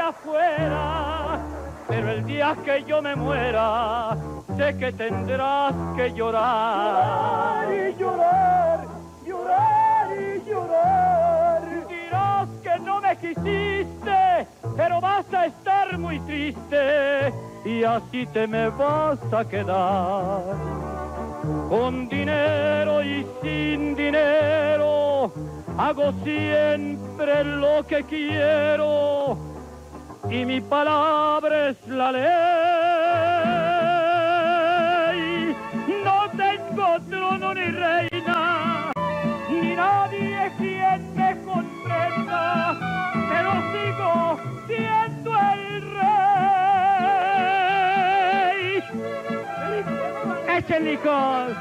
afuera, pero el día que yo me muera, sé que tendrás que llorar. Llorar y llorar, llorar y llorar. Dirás que no me quisiste, pero vas a estar muy triste y así te me vas a quedar. Con dinero y sin dinero, hago siempre lo que quiero y mi palabra es la ley. No tengo trono ni reina, ni nadie quien me comprenda, pero sigo siendo el rey. ¡Echen licor!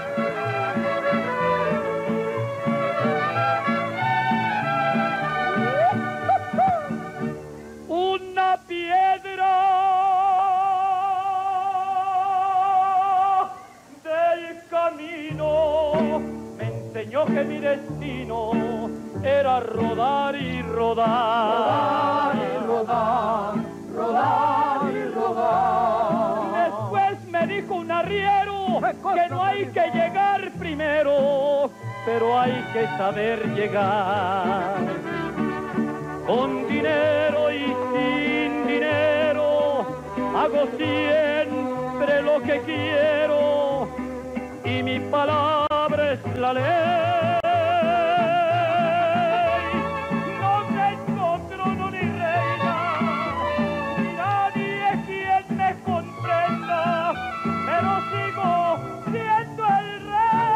Una piedra del camino me enseñó que mi destino era rodar y rodar. Rodar y rodar, rodar y rodar. Después me dijo un arriero que no hay que llegar primero, pero hay que saber llegar. Con dinero y sin dinero, hago siempre lo que quiero y mi palabra es la ley. No tengo trono ni reina, ni nadie quien me comprenda, pero sigo siendo el rey.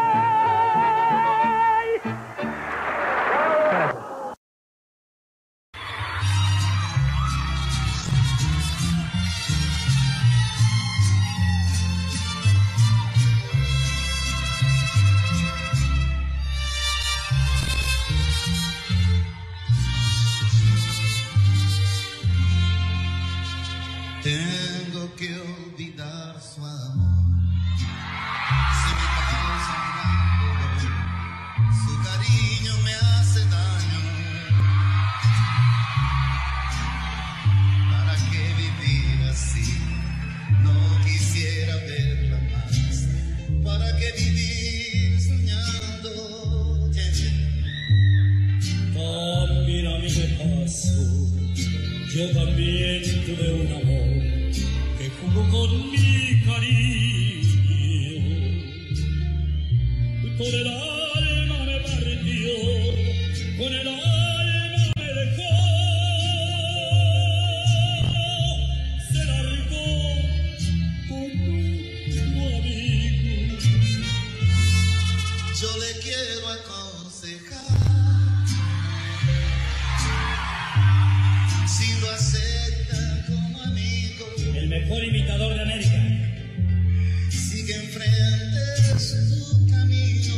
Tengo que olvidar su amor, si me causa un dolor, su cariño me hace daño. ¿Para qué vivir así? No quisiera verla más. ¿Para qué vivir soñando? También a mí me pasó, yo también tuve un amor que jugó con mi cariño. Con el alma me partió, con el alma me dejó. Se largó con otro amigo. Yo le quiero aconsejar, si lo acepta como amigo, El mejor imitador de América. sigue enfrente su camino,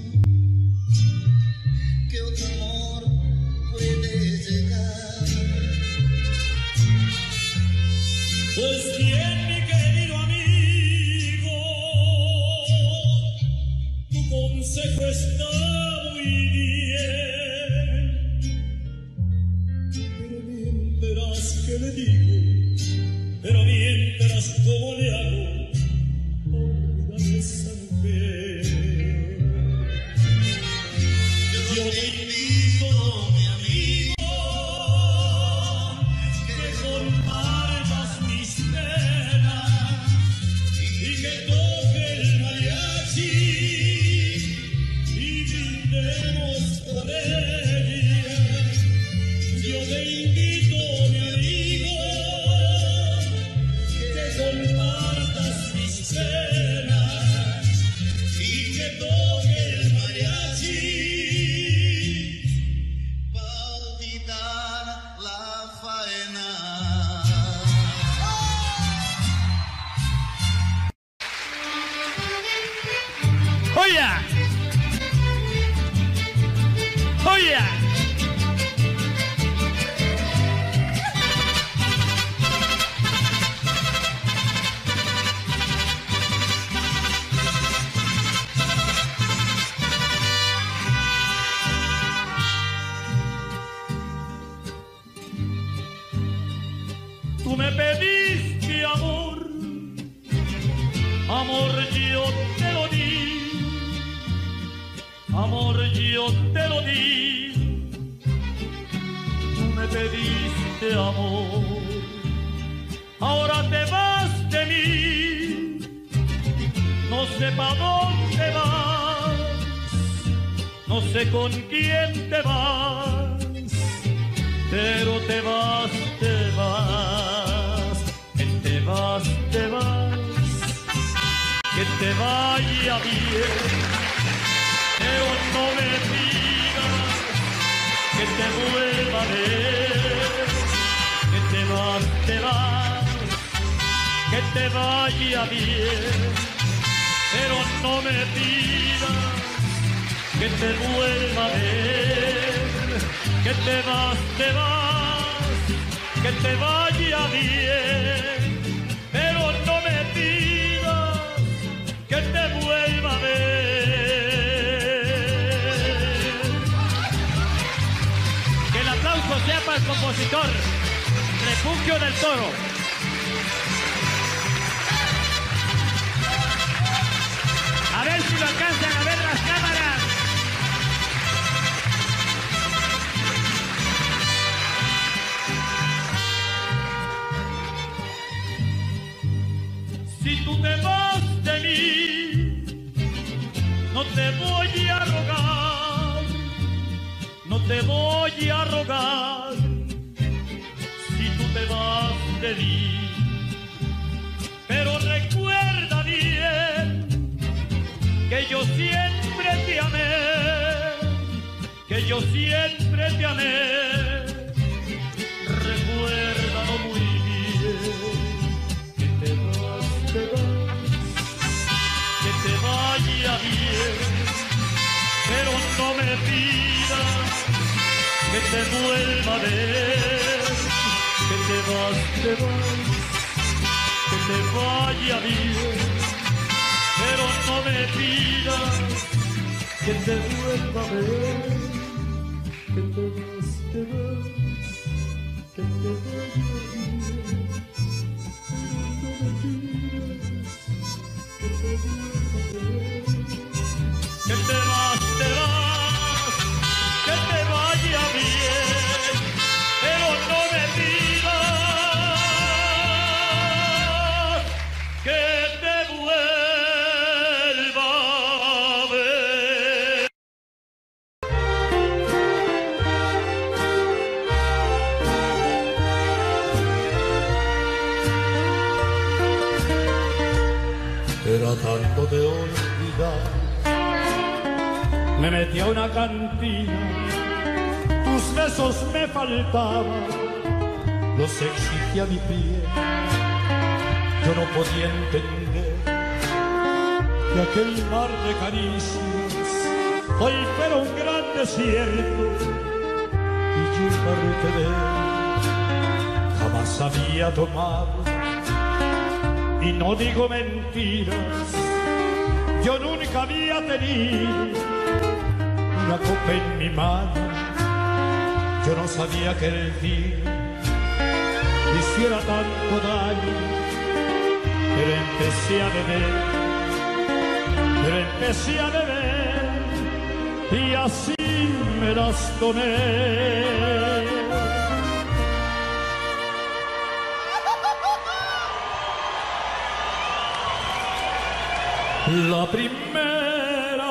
que otro amor puede llegar. Pues bien, mi querido amigo, tu consejo está muy bien, pero mientras que le digo, pero mientras cómo le hago, olvidar esa mujer. Yo te invito, mi amigo, Que compartas mis penas y que toque el mariachi y brindemos por ella. Yo te invito, mi amigo, que compartas Amor, yo te lo di, amor, yo te lo di. Tú me pediste amor, ahora te vas de mí. No sé pa' dónde vas, no sé con quién te vas, pero te vas, te vas, que te vas, te vas. Que te vaya bien, pero no me digas que te vuelva a ver. Que te vas, que te vaya bien, pero no me digas que te vuelva a ver. Que te vas, que te vaya bien, pero no me digas que te vuelva a ver. Que el aplauso sea para el compositor Refugio del Toro. A ver si lo alcanzan a ver las cámaras. Si tú te vas de mí, no te voy a rogar, no te voy a rogar. Si tú te vas de mí, pero recuerda bien que yo siempre te amé, que yo siempre te amé. Recuérdalo muy bien. Que te vaya bien, pero no me pidas que te vuelva a ver. Que te vas, que te vaya bien, pero no me pidas que te vuelva a ver. Que te vas, que te vaya bien. Que te vas, que te vaya bien, pero no me pidas que te vuelva a ver. Tratando de olvidar, Me metí a una cantina, tus besos me faltaban, los exigía mi piel. Yo no podía entender que aquel mar de caricias hoy fuera un gran desierto y yo parte de él. Jamás había tomado, y no digo mentiras, yo nunca había tenido una copa en mi mano. Yo no sabía que el vino hiciera tanto daño, pero empecé a beber, y así me las tomé. La primera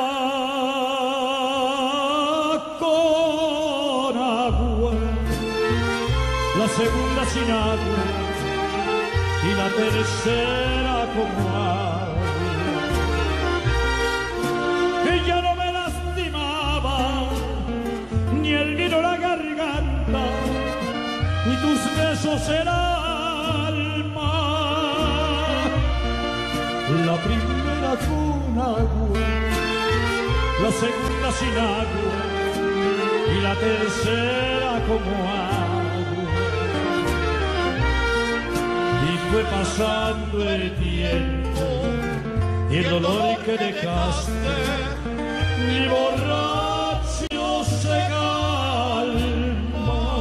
con agua, la segunda sin agua y la tercera como agua. Ella no me lastimaba, ni el vino la garganta, ni tus besos el alma. La primera con agua, la segunda sin agua y la tercera como agua. Y fue pasando el tiempo y el dolor que dejaste, mi borracho se calmó.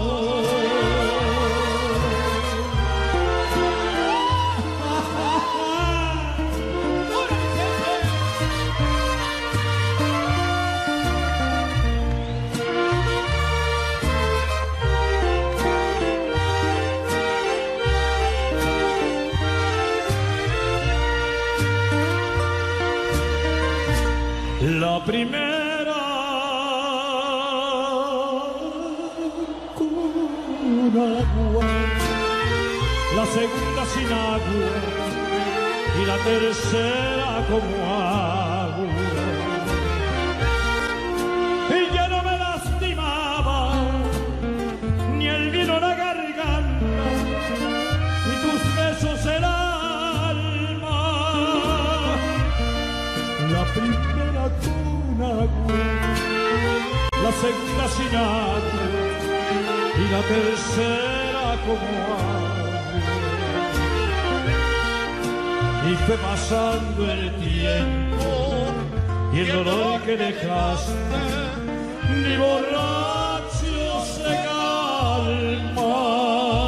primera con agua, la segunda sin agua y la tercera como agua. Y ya no me lastimaba ni el vino la garganta, ni tus besos el alma. La primera con agua, la segunda sin agua y la tercera como agua. Y fue pasando el tiempo y el dolor que dejaste ni borracho se calma.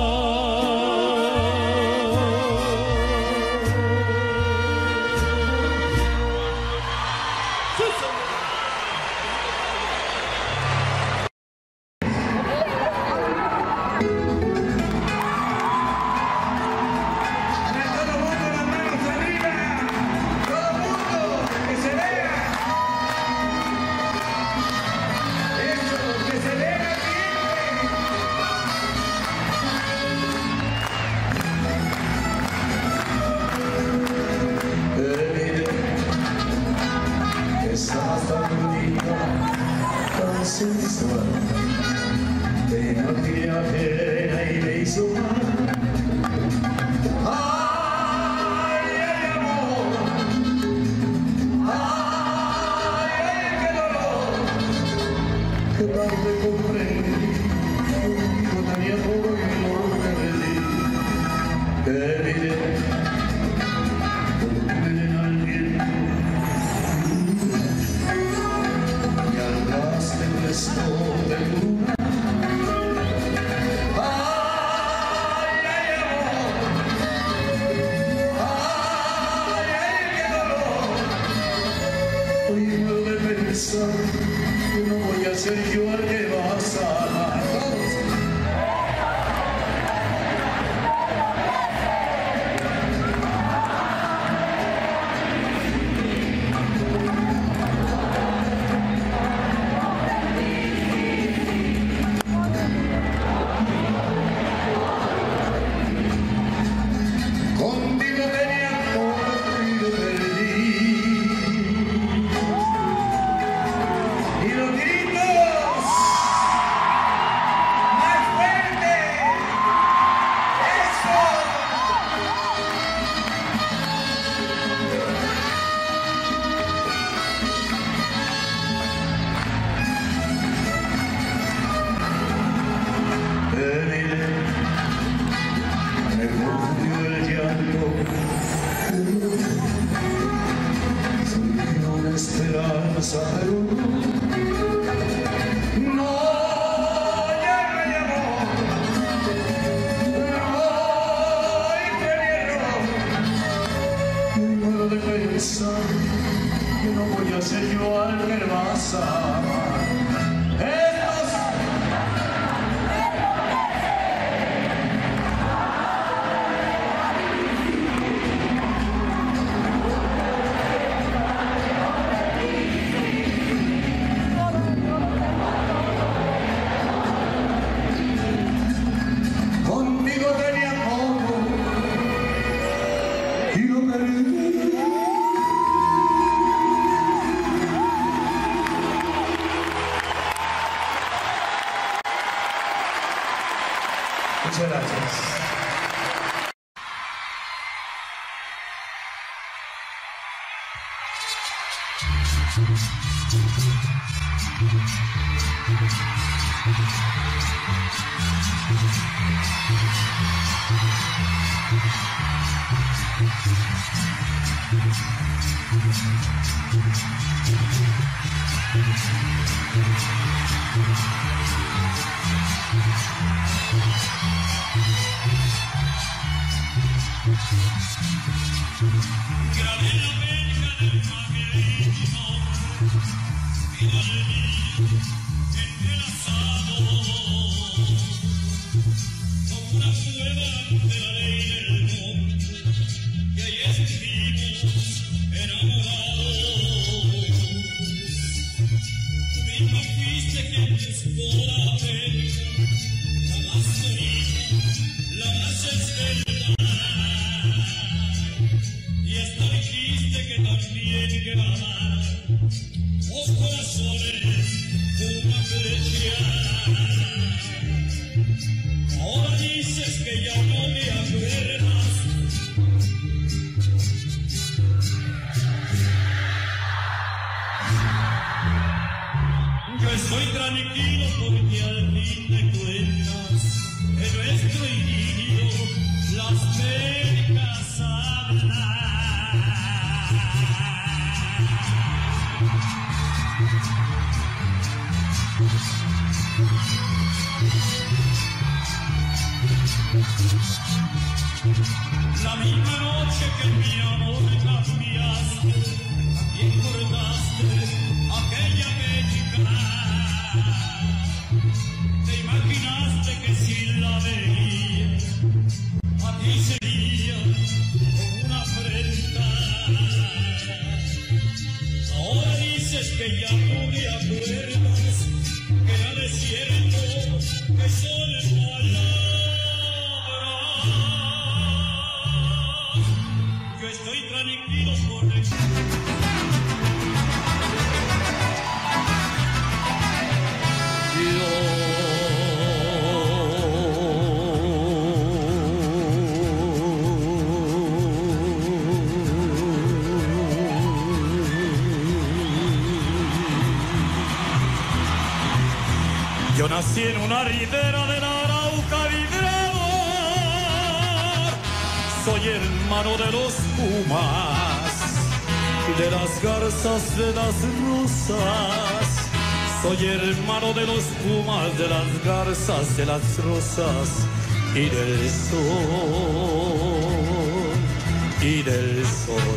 Muchas gracias. misma fuiste quien buscó la América, la más bonita, la más esbelta. Y hasta dijiste que también que amar los corazones de una flecha. Ahora dices que ya no me acuerdas. Yo estoy tranquilo porque al fin de cuentas en nuestro idilio las Américas hablan. La misma noche que mi amor cambiaste, también cortaste aquella América. Te imaginaste que si la veía, a ti sería como una afrenta. Ahora dices que ya no me acuerdas, que era desierto, que son palabras. Yo estoy tranquilo por el... Yo nací en una ribera de la Arauca vibrador. Soy hermano de los pumas y de las garzas de las rosas. Soy hermano de los pumas, de las garzas, de las rosas y del sol, y del sol.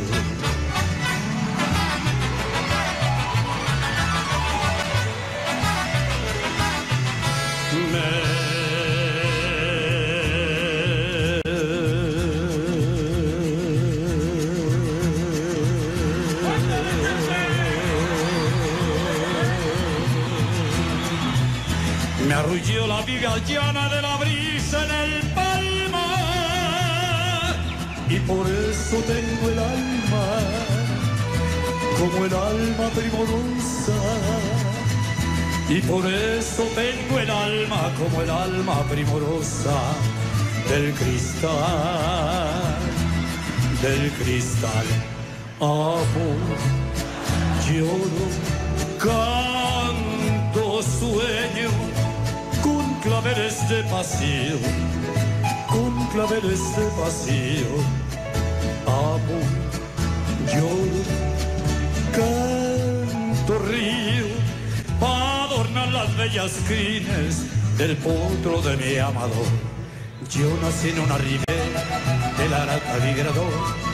Me arrulló la viga llana de la brisa en el palmar, y por eso tengo el alma como el alma primorosa, y por eso tengo el alma como el alma primorosa del cristal, del cristal. Amo, lloro, canto, sueño con claveles de pasión, con claveles de pasión. Amo, lloro, canto, río, para adornar las bellas crines del potro de mi amado. Yo nací en una ribera del Arauca migrador.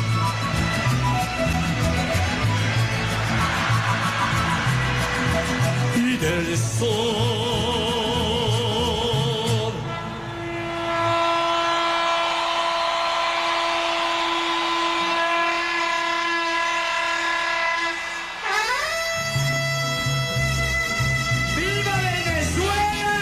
Y del sol. ¡Viva Venezuela!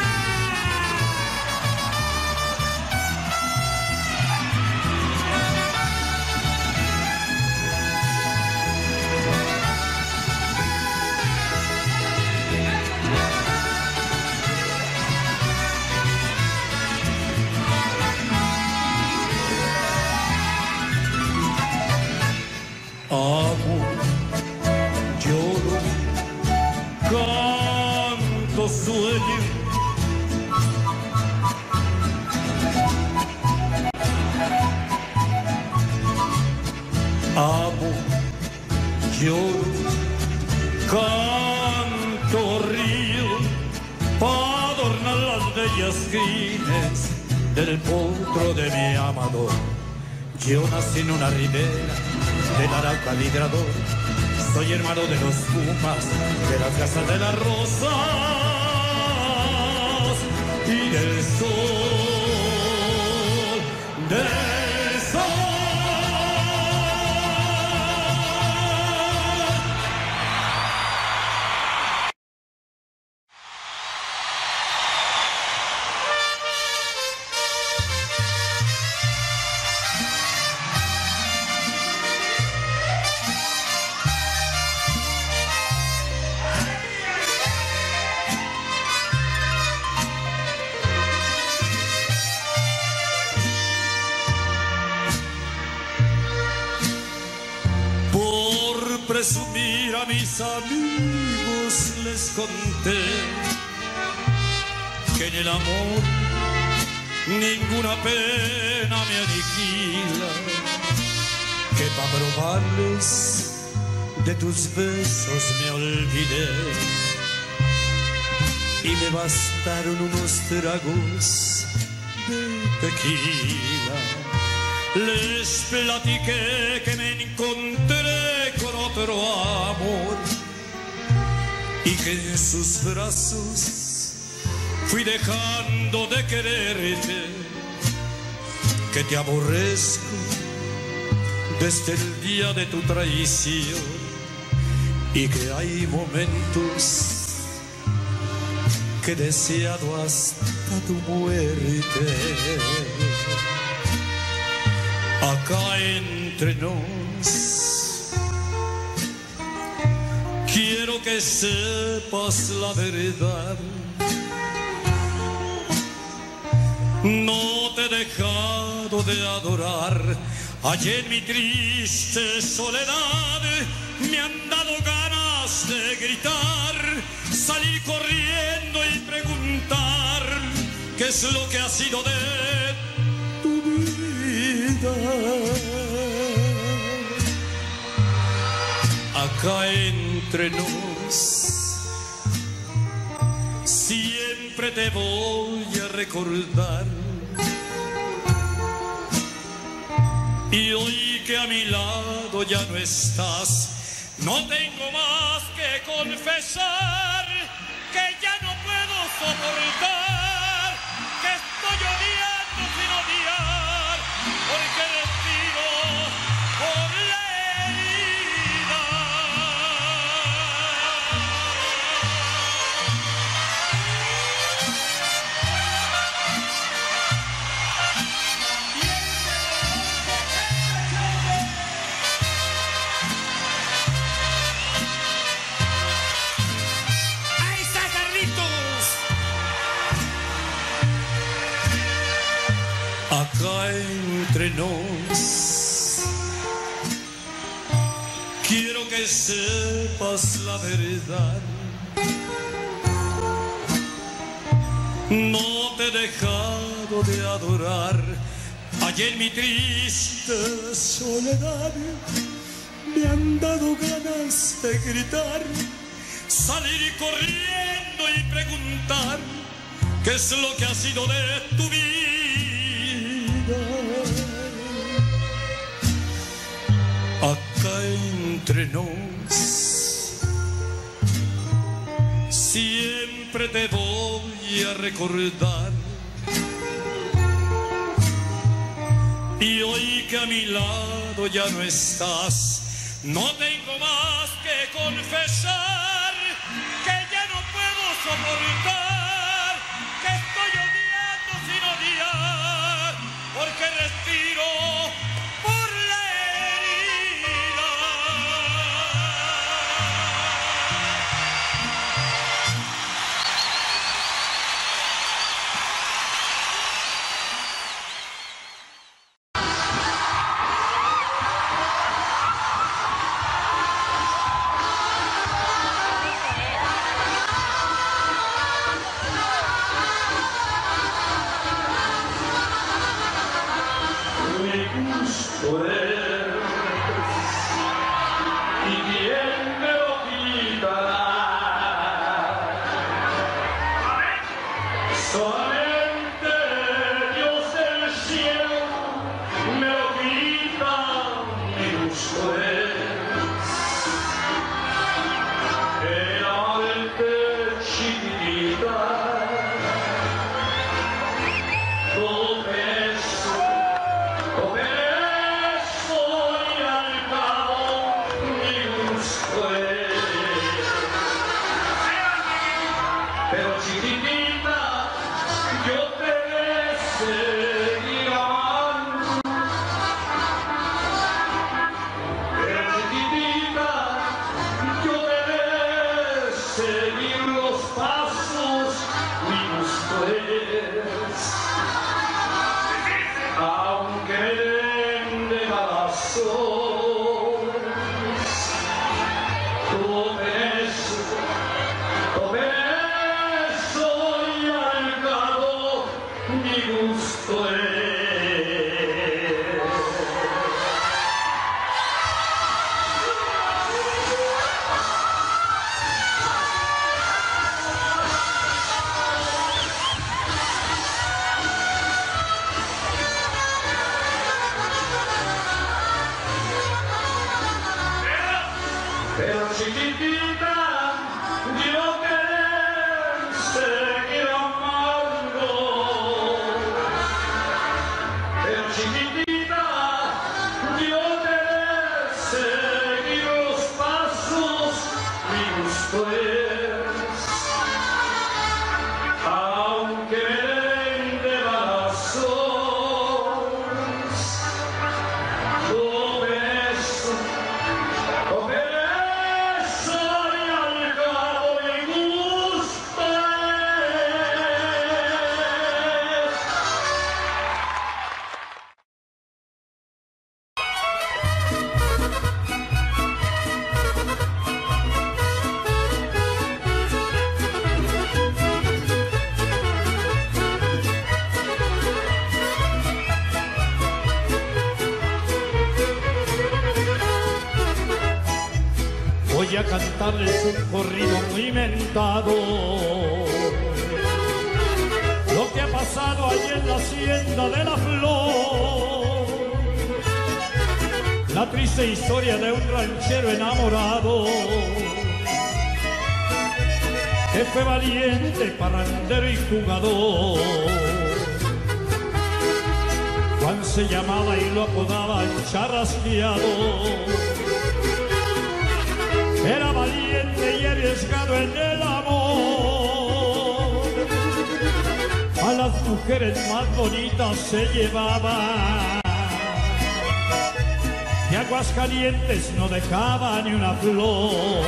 Amo, lloro, canto, sueño. Amo, lloro, canto, río, para adornar las bellas crines del potro de mi amado. Yo nací en una ribera del Arauca migrador. Soy hermano de los pumas, de las garzas de las rosas y del sol, del sol. mis amigos les conté que en el amor ninguna pena me aniquila, que para probarles de tus besos me olvidé y me bastaron unos tragos de tequila. Les platiqué que me encontré con otro amor y que en sus brazos fui dejando de quererte, que te aborrezco desde el día de tu traición y que hay momentos que he deseado hasta tu muerte. Acá entre nos quiero que sepas la verdad. No te he dejado de adorar. Allí en mi triste soledad me han dado ganas de gritar, salir corriendo y preguntar qué es lo que ha sido de tu vida. Acá entre nos siempre te voy a recordar. Y hoy que a mi lado ya no estás, no tengo más que confesar que ya no puedo soportar, que estoy odiando sin odiar, porque respiro por la herida. Acá entre nos quiero que sepas la verdad. No te he dejado de adorar. Allí en mi triste soledad me han dado ganas de gritar, salir corriendo y preguntar qué es lo que ha sido de tu vida. Acá entre nos siempre te voy a recordar. Y hoy que a mi lado ya no estás, no tengo más que confesar que ya no puedo soportar, que estoy odiando sin odiar, porque respiro por la herida. Tú cantarles un corrido muy mentado. Lo que ha pasado allí en la hacienda de la Flor, la triste historia de un ranchero enamorado que fue valiente, parrandero y jugador. Juan se llamaba y lo apodaban Charrasqueado. Era valiente y arriesgado en el amor. A las mujeres más bonitas se llevaba. De Aguascalientes no dejaba ni una flor.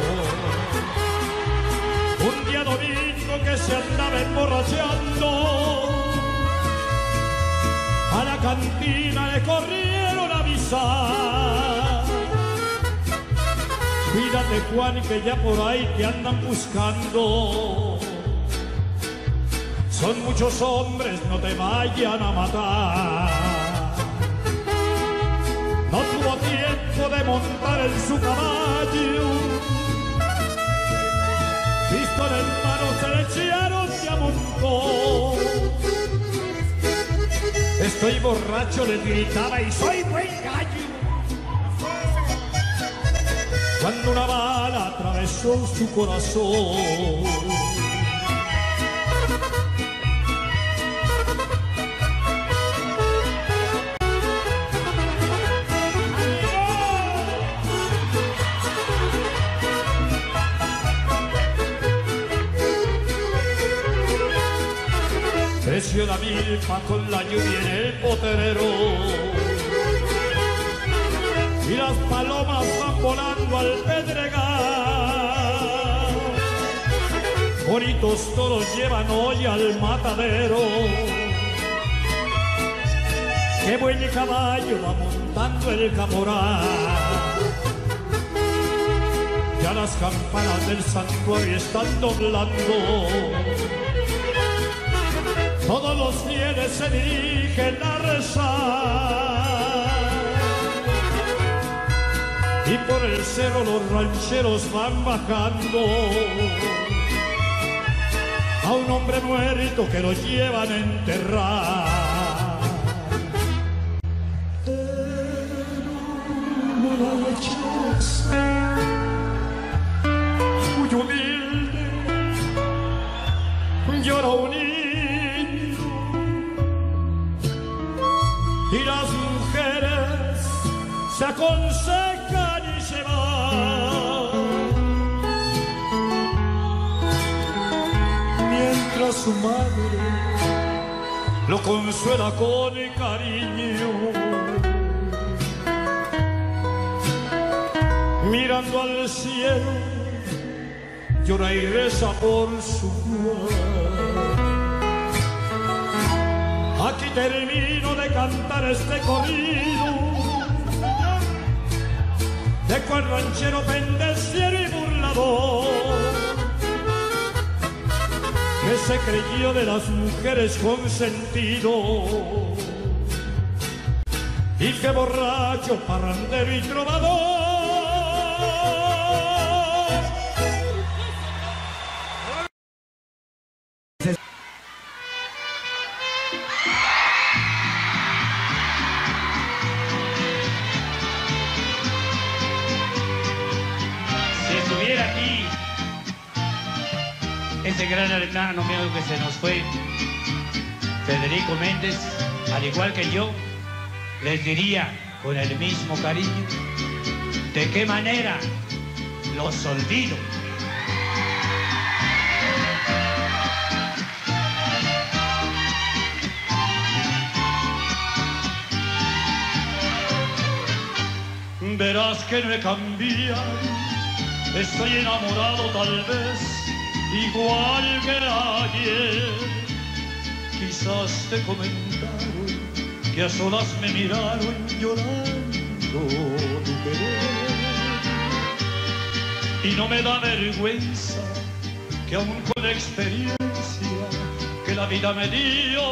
Un día domingo que se andaba emborrachando, a la cantina le corrieron a avisar. Cuídate, Juan, que ya por ahí te andan buscando. Son muchos hombres, no te vayan a matar. No tuvo tiempo de montar en su caballo. Pistola en mano se le echaron de a montón. Estoy borracho, les gritaba, y soy buen gallo. Cuando una bala atravesó su corazón. Creció la milpa con la lluvia en el potrero y las palomas van volando al pedregal. Bonitos toros llevan hoy al matadero. Qué buen caballo va montando el caporal. Ya las campanas del santuario están doblando. Todos los fieles se dirigen a rezar. Y por el cerro los rancheros van bajando a un hombre muerto que lo llevan a enterrar. Muy humilde llora un niño y las mujeres se aconsejan y se van, mientras su madre lo consuela con cariño, mirando al cielo llora y reza por su Juan. Aquí termino de cantar este corrido de cual ranchero pendenciero y burlador que se creyó de las mujeres consentido y que borracho, parrandero y trovador. Ese gran hermano mío que se nos fue, Federico Méndez, al igual que yo, les diría con el mismo cariño, ¿de qué manera los olvido? Verás que no he cambiado, estoy enamorado tal vez, igual que ayer. Quizás te comentaron que a solas me miraron llorando tu querer. Y no me da vergüenza que aún con la experiencia que la vida me dio,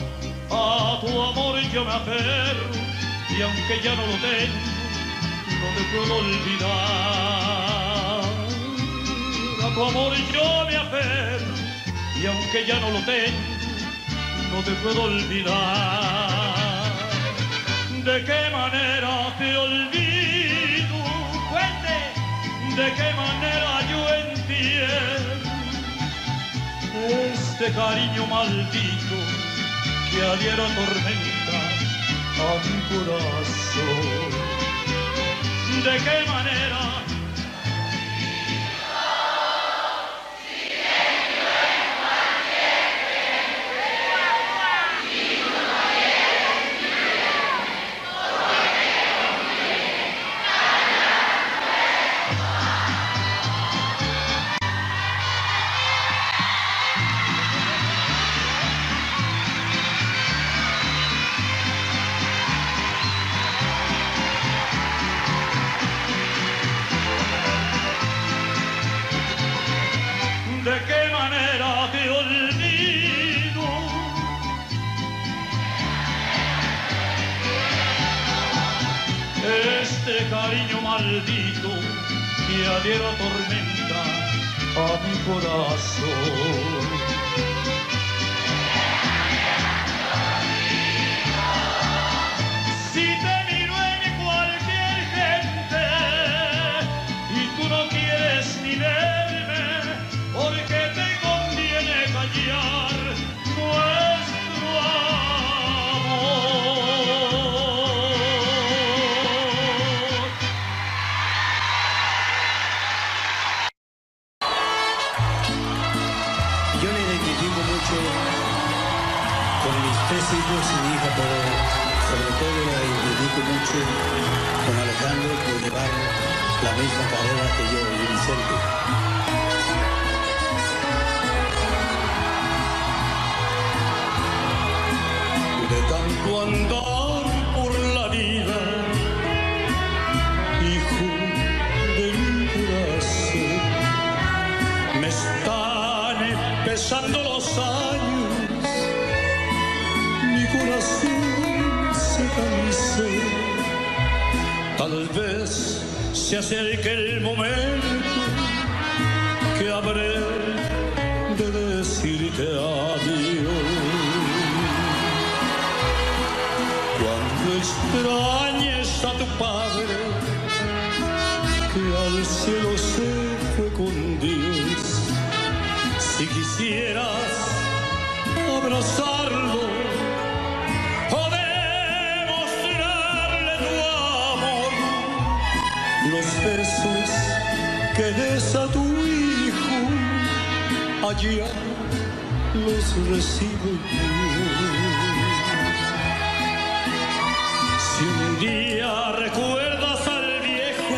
a tu amor yo me aferro, y aunque ya no lo tengo, no te puedo olvidar. A tu amor yo me aferro y aunque ya no lo tengo, no te puedo olvidar. ¿De qué manera te olvido? Cuente. ¿De qué manera yo entiendo este cariño maldito que a diario atormenta a mi corazón? ¿De qué manera? ¿De qué manera te olvido? Este cariño maldito que a diario atormenta a mi corazón. Si te miro en cualquier gente y tú no quieres ni verme, porque te conviene callar nuestro amor. Yo me identifico mucho con mis 3 hijos y mi hija, pero sobre todo me identifico mucho con Alejandro por llevar la misma carrera que yo y Vicente. De tanto andar por la vida, hijo de mi corazón, me están pesando los años, mi corazón se cansó. Tal vez se acerque el momento que habré de decirte adiós. Cuando extrañes a tu padre, que al cielo se fue con Dios, si quisieras abrazarlo o demostrarle tu amor, los besos que des a tu hijo, allá los recibo yo. Si un día recuerdas al viejo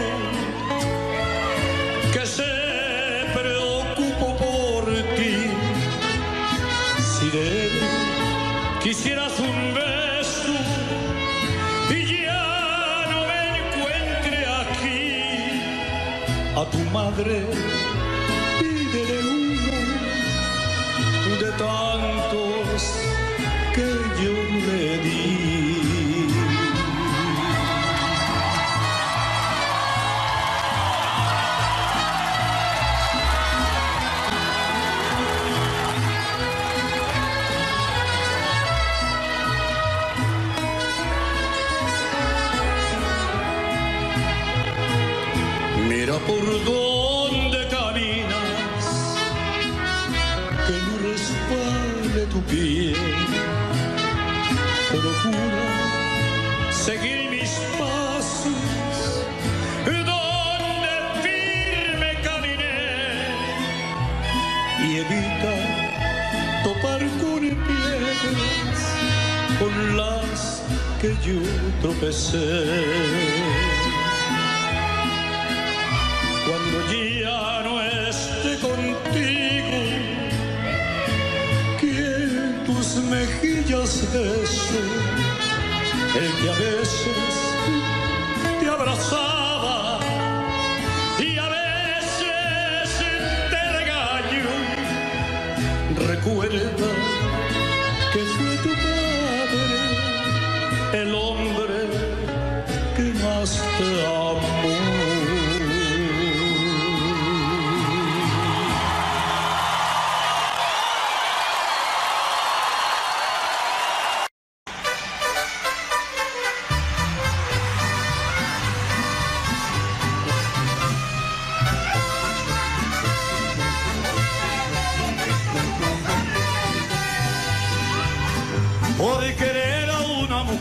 que se preocupó por ti, si de él quisieras un beso y ya no me encuentre aquí, a tu madre pídele uno de tantos que yo le di. Mira por dónde caminas, que no resbale tu pie. Procura seguir mis pasos, donde firme caminé, y evita topar con piedras con las que yo tropecé. Cuando ya no esté contigo, que tus mejillas bese, el que a veces te abrazaba y a veces te regañó. Recuerda que fue tu padre, el hombre que más te amó.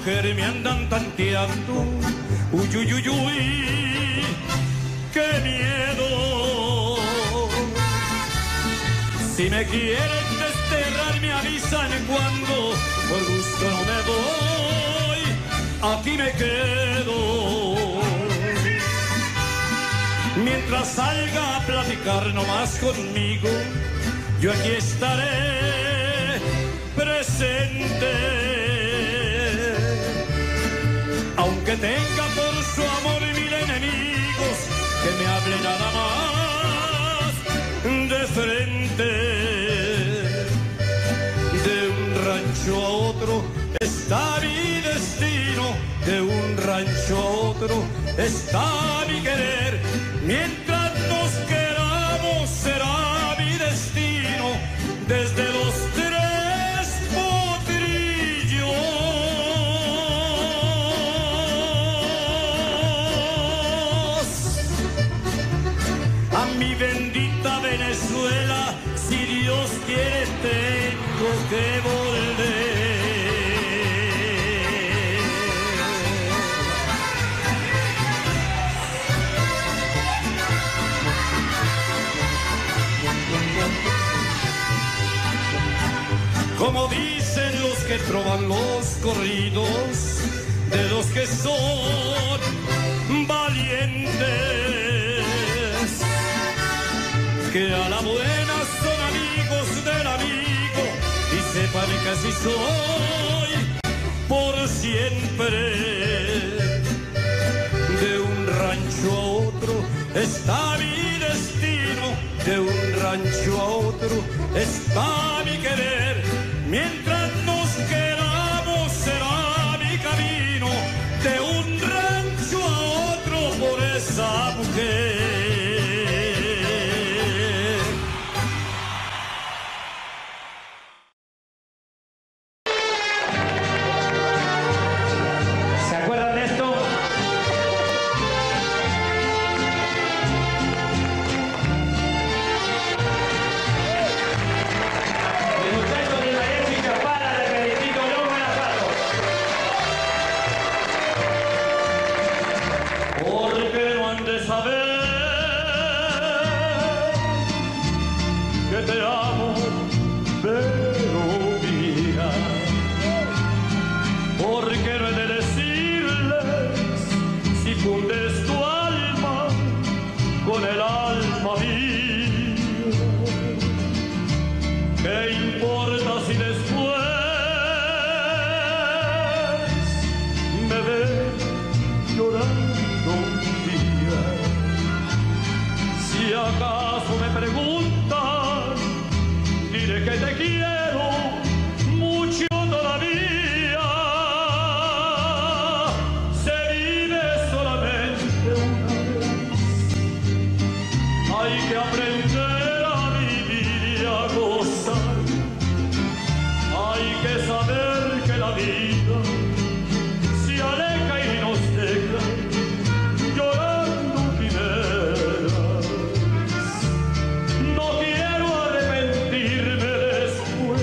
mujer me andan tanteando. Uy, uy, uy, uy, qué miedo. Si me quieren desterrar me avisan cuando, por gusto no me voy, aquí me quedo. Mientras salga a platicar nomás conmigo, yo aquí estaré presente. Aunque tenga por su amor 1000 enemigos, que me hable nada más de frente. De un rancho a otro está mi destino, de un rancho a otro está mi querer. Mientras nos queramos será mi destino, desde los 3 potrillos a mi bendita Venezuela. Si Dios quiere tengo que volver. Como dicen los que trovan los corridos, de los que son valientes, que a la buena son amigos del amigo, y sepan que así soy por siempre. De un rancho a otro está mi destino, de un rancho a otro está mi querer. Mientras nos queramos será mi camino, de un rancho a otro por esa mujer. ¿Se acuerdan de esto? El muchacho de la épica para de Benedito León Guanajuato. Porque no han de saber que te amo, pero mía. Porque no he de decirles si fundes tu alma con el alma mía. ¿Qué importa si después me ves llorando un día? Si acaso me preguntan, diré que te quiero mucho todavía. Se vive solamente una vez. Hay que aprender a vivir y a gozar. Hay que saber que la vida se aleja y nos deja llorando quimeras. No quiero arrepentirme después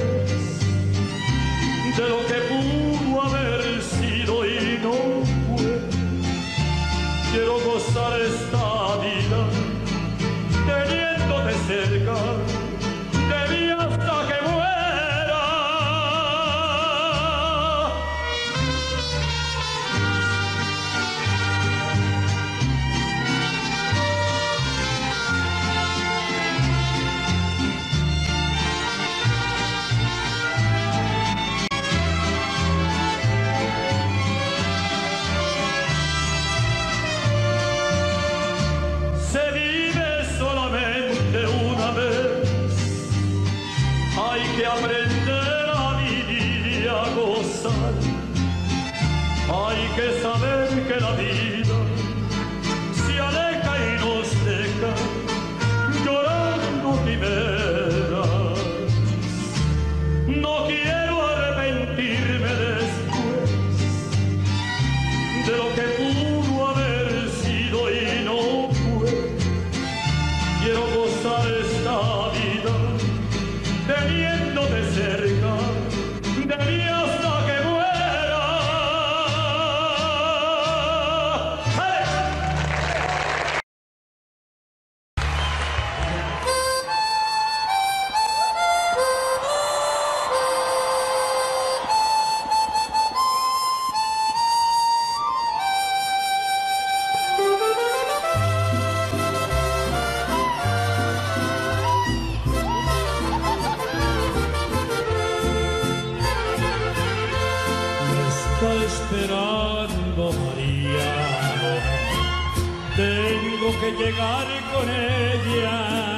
que llegar con ella.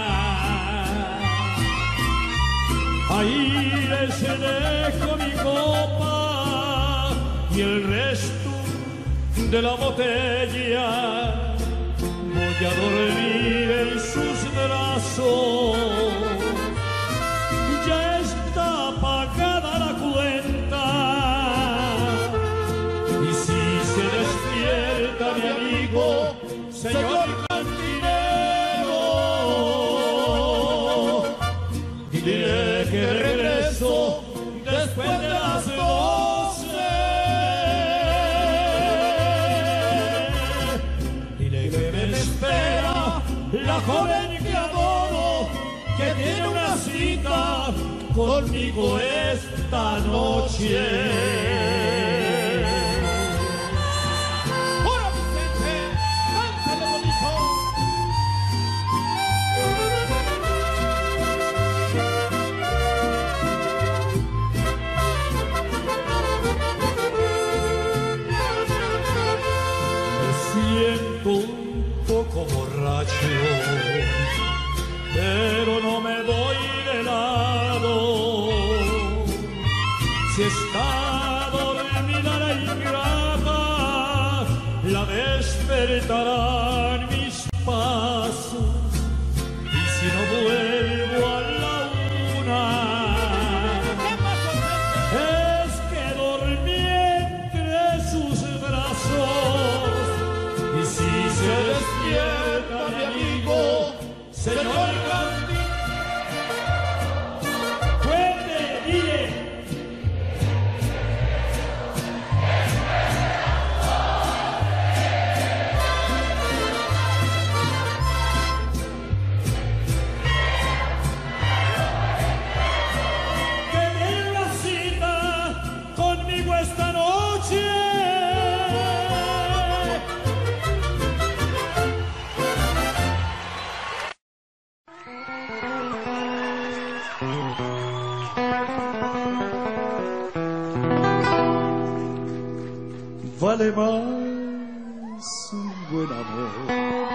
Ahí les dejo mi copa y el resto de la botella. Voy a dormir en sus brazos. Ya está pagada la cuenta. Y si se despierta mi amigo, señor cantinero, dile que regreso después de las 12. Dile que me espera la joven que adoro, que tiene una cita conmigo esta noche. Un poco borracho, pero no me voy de lado. Si está dormida la ingrata, la despertarán mis pasos. Y si no vuelvo a la 1, es que dormí entre sus brazos. Y si se despierta mi amigo, señor Cantinero, cuente, dile. Que tiene una cita conmigo esta noche. Vale más un buen amor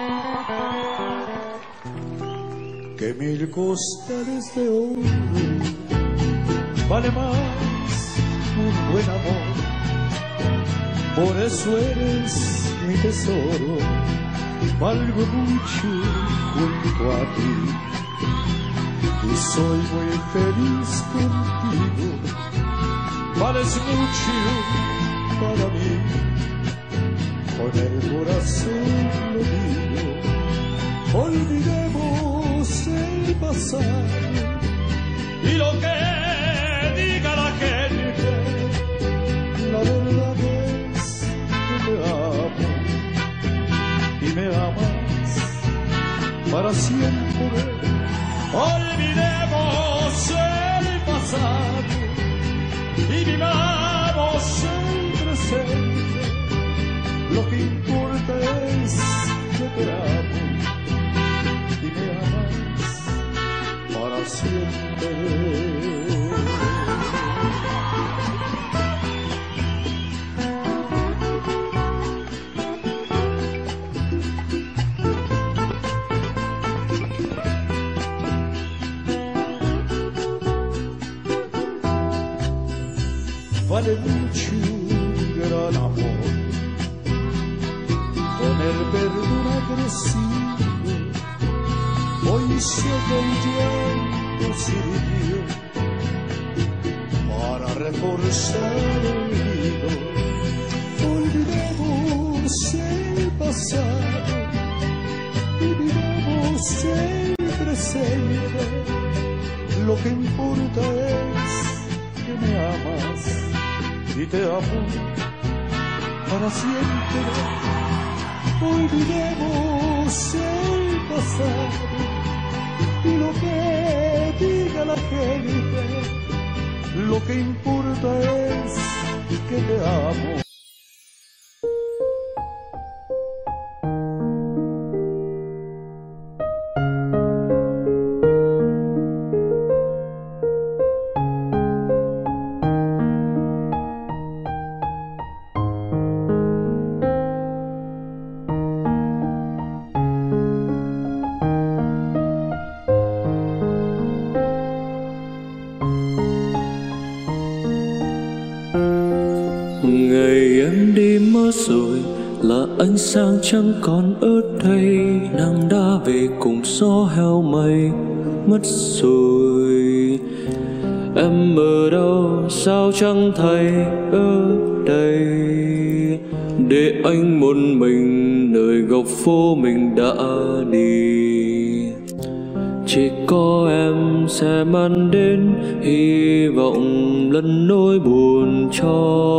que 1000 costales de oro. Vale más un buen amor, por eso eres mi tesoro. Valgo mucho junto a ti y soy muy feliz contigo. Vales mucho para mí, con el corazón lo digo. Olvidemos el pasado y lo que diga la gente. La verdad es que te amo y me amas para siempre. Olvidemos el pasado y vivamos el presente. Lo que importa es que te amo y me amas para siempre. Vale mucho un gran amor, con el perdón agresivo. Hoy sé que el llanto sirvió para reforzar el nido. Olvidemos el pasado y vivamos el presente. Lo que importa es que me amas y te amo para siempre. Olvidemos el pasado y lo que diga la gente. Lo que importa es que te amo. là ánh sáng chẳng còn ở đây. Nàng đã về cùng gió heo mây mất rồi. Em ở đâu sao chẳng thấy ở đây, để anh một mình nơi góc phố mình đã đi. Chỉ có em sẽ mang đến hy vọng lẫn nỗi buồn cho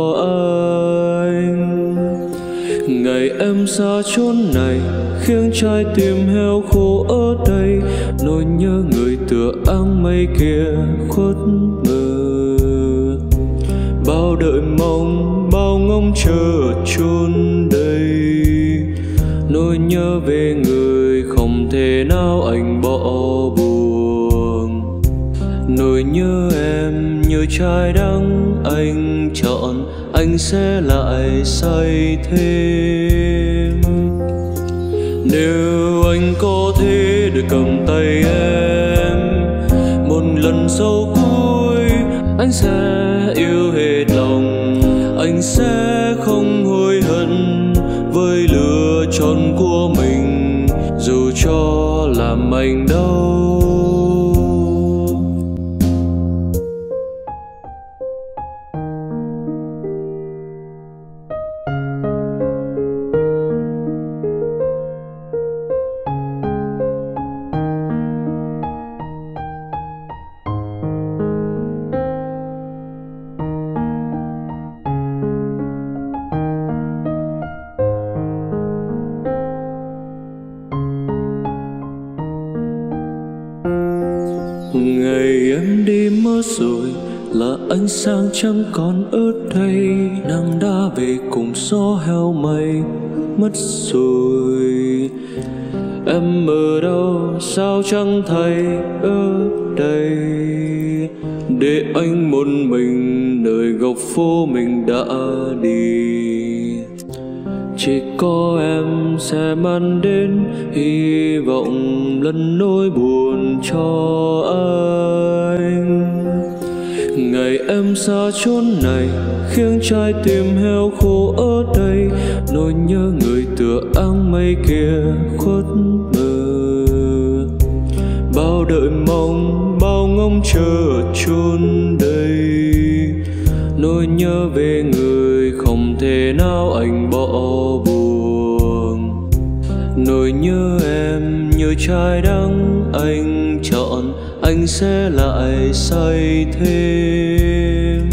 anh. Ngày em xa chốn này khiến trái tim heo khô ở đây. Nỗi nhớ người tựa áng mây kia khuất mờ. Bao đợi mong, bao ngóng chờ chôn đây. Nỗi nhớ về người không thể nào anh bỏ buông. Nỗi nhớ em như trái đắng anh chọn, anh sẽ lại say thêm. Nếu anh có thể được cầm tay em một lần sau cuối, anh sẽ yêu hết lòng, anh sẽ không hối hận với lựa chọn của mình, dù cho làm anh đau. Ngày em đi mất rồi là ánh sáng chẳng còn ở đây. Nàng đã về cùng gió heo mây mất rồi. Em ở đâu sao chẳng thấy ở đây, để anh một mình nơi góc phố mình đã đi. Chỉ có em sẽ mang đến hy vọng lẫn nỗi buồn cho anh. Ngày em xa chốn này khiến trái tim heo khô ở đây. Nỗi nhớ người tựa áng mây kia khuất mờ. Bao đợi mong, bao ngóng chờ chôn đây. Nỗi nhớ về người không thể nào anh bỏ buông. Nỗi nhớ em như trái đắng anh chọn, anh sẽ lại say thêm.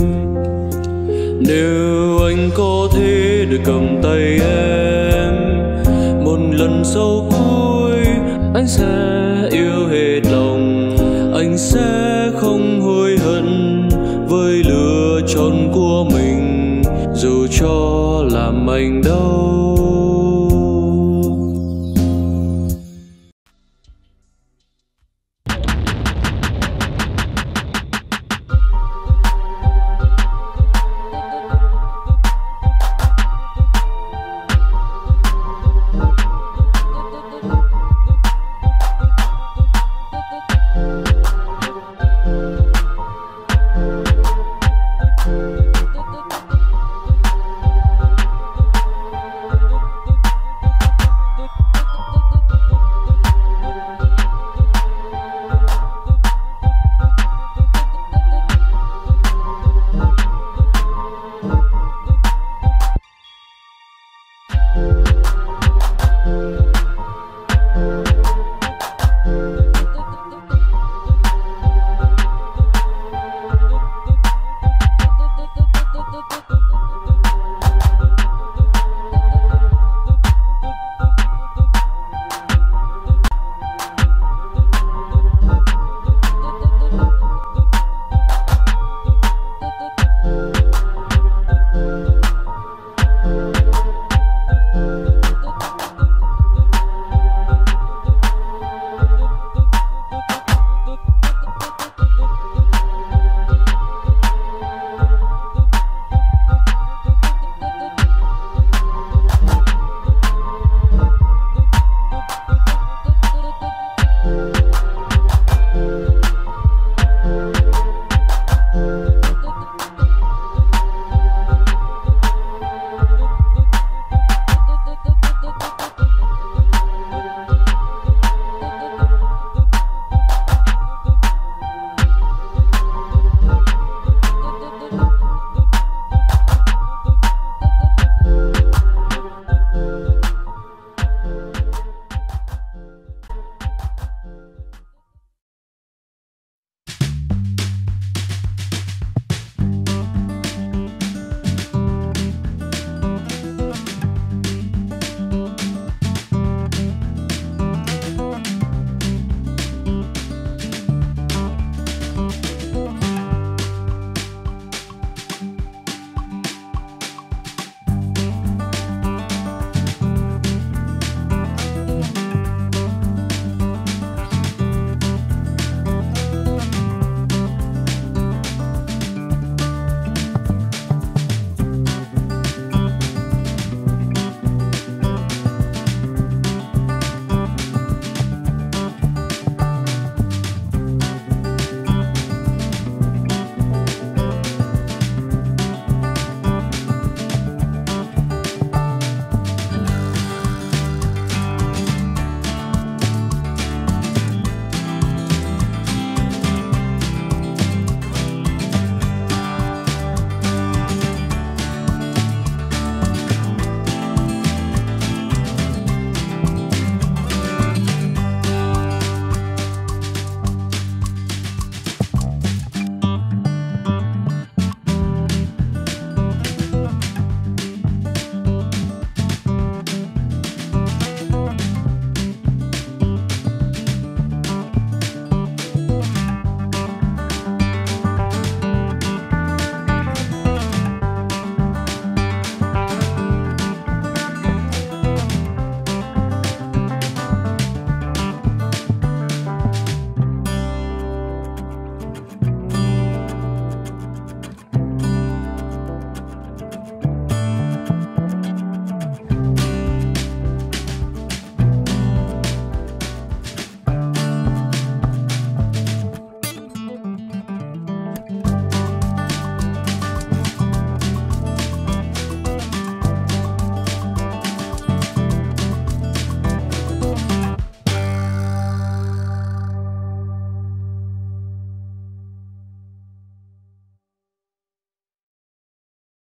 Nếu anh có thể được cầm tay em một lần sau cuối, anh sẽ yêu hết lòng, anh sẽ không hối hận với lựa chọn của mình, dù cho làm anh đau.